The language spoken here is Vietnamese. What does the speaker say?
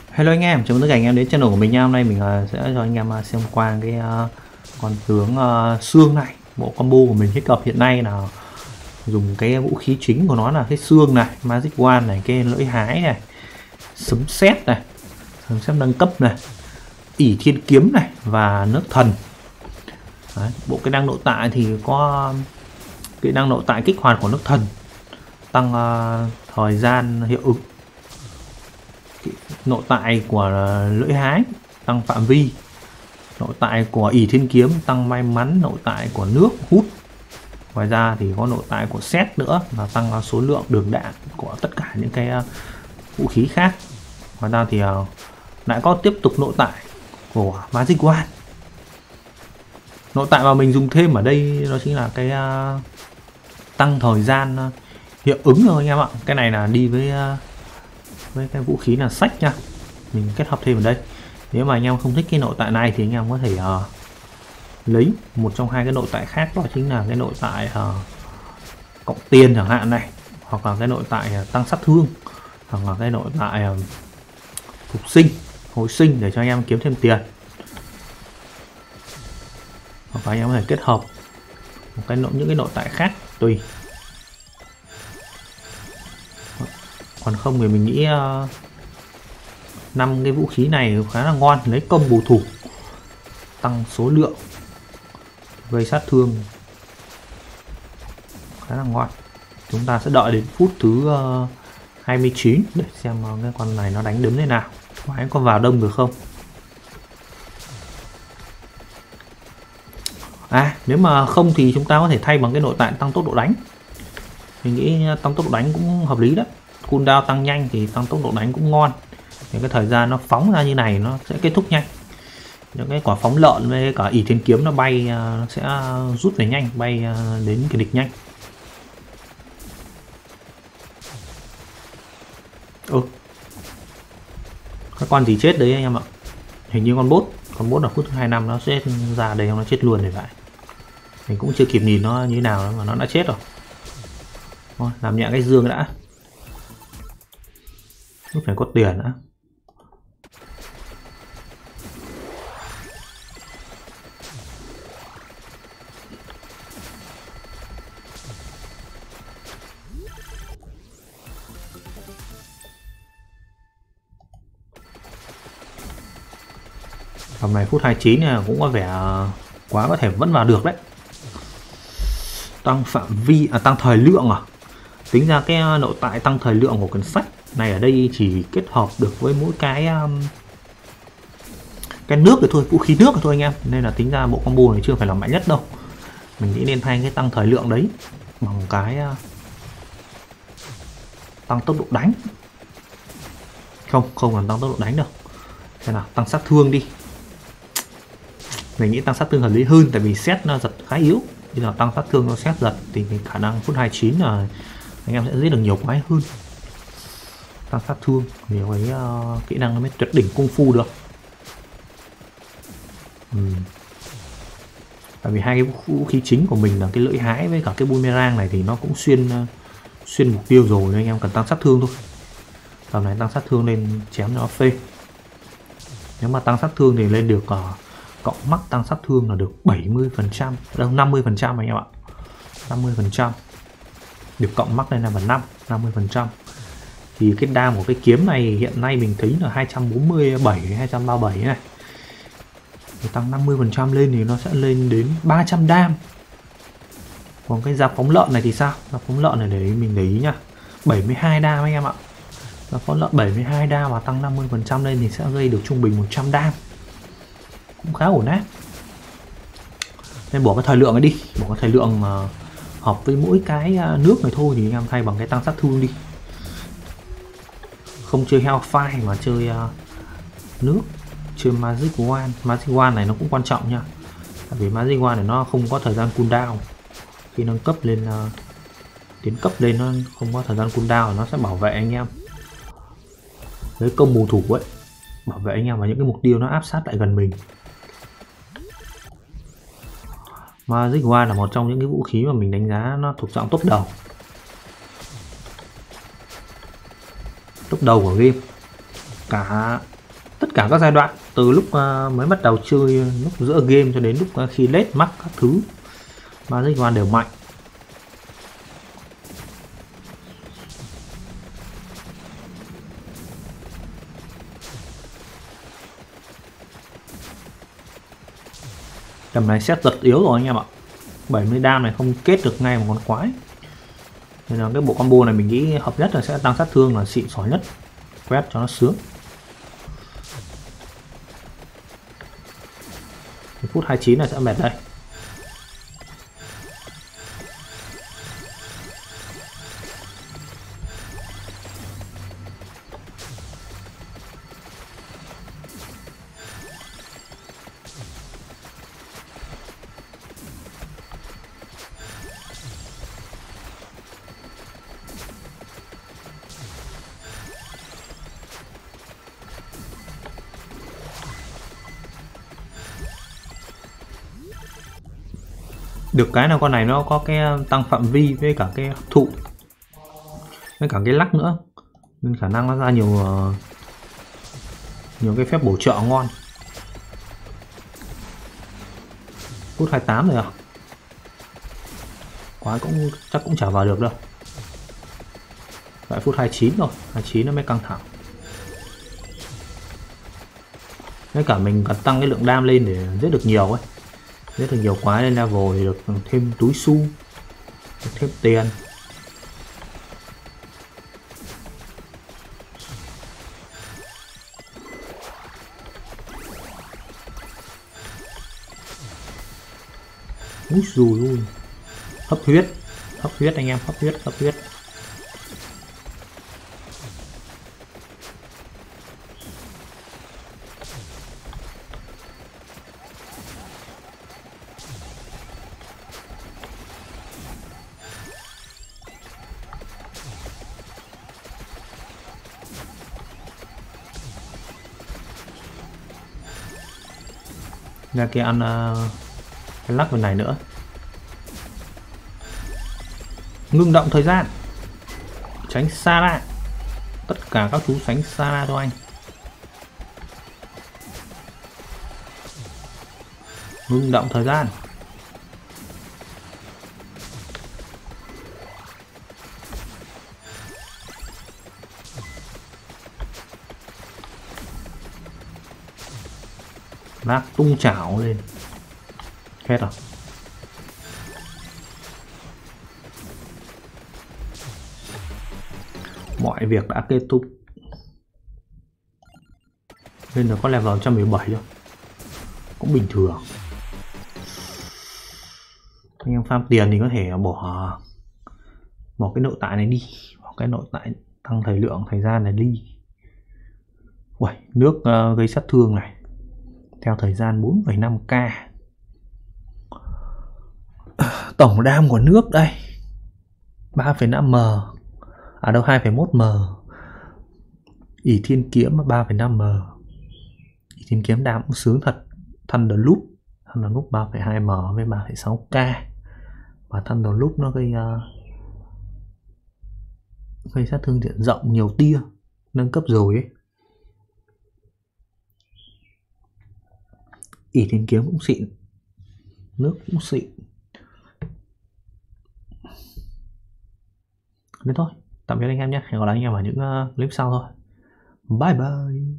Hello anh em, chào mừng tất cả anh em đến channel của mình nha. Hôm nay mình sẽ cho anh em xem qua cái con tướng xương này. Bộ combo của mình thích hợp hiện nay là dùng cái vũ khí chính của nó là cái xương này, Magic Wand này, cái lưỡi hái này, sấm sét này, sấm sét nâng cấp này, ỷ thiên kiếm này và nước thần. Đấy, bộ kỹ năng nội tại thì có kỹ năng nội tại kích hoạt của nước thần, tăng thời gian hiệu ứng. Nội tại của lưỡi hái tăng phạm vi, nội tại của ỷ thiên kiếm tăng may mắn, nội tại của nước hút. Ngoài ra thì có nội tại của sét nữa là tăng số lượng đường đạn của tất cả những cái vũ khí khác. Ngoài ra thì lại có tiếp tục nội tại của Magic Wand. Nội tại mà mình dùng thêm ở đây đó chính là cái tăng thời gian hiệu ứng thôi anh em ạ. Cái này là đi với cái vũ khí là sách nha, mình kết hợp thêm ở đây. Nếu mà anh em không thích cái nội tại này thì anh em có thể lấy một trong hai cái nội tại khác, đó chính là cái nội tại cộng tiền chẳng hạn này, hoặc là cái nội tại tăng sát thương, hoặc là cái nội tại phục sinh, hồi sinh để cho anh em kiếm thêm tiền. Hoặc là anh em có thể kết hợp những cái nội tại khác tùy. Còn không thì mình nghĩ 5 cái vũ khí này khá là ngon, lấy công bù thủ, tăng số lượng, gây sát thương, khá là ngon. Chúng ta sẽ đợi đến phút thứ 29 để xem cái con này nó đánh đứng thế nào, máy có vào đông được không. Nếu mà không thì chúng ta có thể thay bằng cái nội tại tăng tốc độ đánh. Mình nghĩ tăng tốc độ đánh cũng hợp lý đấy. Cooldown tăng nhanh thì tăng tốc độ đánh cũng ngon. Thì cái thời gian nó phóng ra như này nó sẽ kết thúc nhanh. Những cái quả phóng lợn với cả ỷ thiên kiếm nó bay, nó sẽ rút về nhanh, bay đến cái địch nhanh. Các con gì chết đấy anh em ạ. Hình như con bốt ở phút thứ 25 nó sẽ ra đây, nó chết luôn rồi vậy. Mình cũng chưa kịp nhìn nó như thế nào mà nó đã chết rồi. Thôi, làm nhẹ cái dương đã. Lúc phải có tiền nữa. Tầm này phút 29 cũng có vẻ quá, có thể vẫn vào được đấy. Tăng phạm vi, tăng thời lượng à? Tính ra cái nội tại tăng thời lượng của cuốn sách này ở đây chỉ kết hợp được với mỗi cái nước rồi thôi, vũ khí nước rồi thôi anh em. Nên là tính ra bộ combo này chưa phải là mạnh nhất đâu. Mình nghĩ nên thay cái tăng thời lượng đấy bằng cái tăng tốc độ đánh. Không cần tăng tốc độ đánh đâu. Thế nào, tăng sát thương đi. Mình nghĩ tăng sát thương hợp lý hơn, tại vì xét nó giật khá yếu. Bây giờ tăng sát thương nó xét giật thì cái khả năng phút 29 là anh em sẽ giết được nhiều quái hơn. Tăng sát thương, nhiều cái kỹ năng nó mới tuyệt đỉnh cung phu được. Tại vì hai cái vũ khí chính của mình là cái lưỡi hái với cả cái boomerang này thì nó cũng xuyên mục tiêu rồi, nên anh em cần tăng sát thương thôi. Tầm này tăng sát thương lên chém nó phê. Nếu mà tăng sát thương thì lên được cộng mắc tăng sát thương là được 70%, đâu 50% anh em ạ. 50%. Được cộng mắc lên là bằng 50%. Thì cái đam của cái kiếm này hiện nay mình thấy là 247, 237 này. Để tăng 50% lên thì nó sẽ lên đến 300 đam. Còn cái giáp phóng lợn này thì sao? Giáp phóng lợn này để mình để ý nhá. 72 đam anh em ạ. Giáp phóng lợn 72 đam và tăng 50% lên thì sẽ gây được trung bình 100 đam. Cũng khá ổn đấy. Nên bỏ cái thời lượng ấy đi, bỏ cái thời lượng hợp với mỗi cái nước này thôi, thì anh em thay bằng cái tăng sát thương đi. Không chơi Hellfire mà chơi nước, chơi Magic Wand. Magic Wand này nó cũng quan trọng nha, tại vì Magic Wand này nó không có thời gian cooldown. Khi nâng cấp lên, tiến cấp lên nó không có thời gian cooldown, nó sẽ bảo vệ anh em với công bù thủ ấy, bảo vệ anh em vào những cái mục tiêu nó áp sát lại gần mình. Magic Wand là một trong những cái vũ khí mà mình đánh giá nó thuộc dạng top đầu. Top đầu của game. Cả tất cả các giai đoạn từ lúc mới bắt đầu chơi, lúc giữa game cho đến lúc khi late mắc các thứ, Magic Wand đều mạnh. Tầm này set giật yếu rồi anh em ạ. 70 đam này không kết được ngay một con quái, nên là cái bộ combo này mình nghĩ hợp nhất là sẽ tăng sát thương là xịn sò nhất, quét cho nó sướng. Phút 29 này sẽ mệt đây. Được cái là con này nó có cái tăng phạm vi với cả cái hấp thụ với cả cái lắc nữa, nên khả năng nó ra nhiều cái phép bổ trợ ngon. Phút 28 rồi à? Quái cũng chắc cũng chả vào được đâu. Lại phút 29 rồi, 29 nó mới căng thẳng. Với cả mình cần tăng cái lượng đam lên để giết được nhiều ấy, giết được nhiều quái lên level thì được thêm túi xu, được thêm tiền. Úi dùi ui, hấp huyết anh em, hấp huyết. Ra kia ăn cái lắc bên này nữa. Ngưng động thời gian, tránh xa ra, tất cả các chú tránh xa ra cho anh. Ngưng động thời gian. Lắc tung chảo lên. Hết rồi. Mọi việc đã kết thúc. Nên là có level 117 thôi, cũng bình thường. Anh em farm tiền thì có thể bỏ cái nội tại này đi, bỏ cái nội tại tăng thời lượng thời gian này đi. Uầy, nước gây sát thương này theo thời gian 4,5k. Tổng đam của nước đây 3,5m, à đâu 2,1m. ỷ thiên kiếm 3,5m. ỷ thiên kiếm đam cũng sướng thật. Thunder Loop 3,2m với 3,6k. Và Thunder Loop nó gây sát thương diện rộng, nhiều tia, nâng cấp rồi ấy. ỷ thiên kiếm cũng xịn, nước cũng xịn. Thế thôi, tạm biệt anh em nhé, hẹn gặp lại anh em ở những clip sau thôi. Bye bye.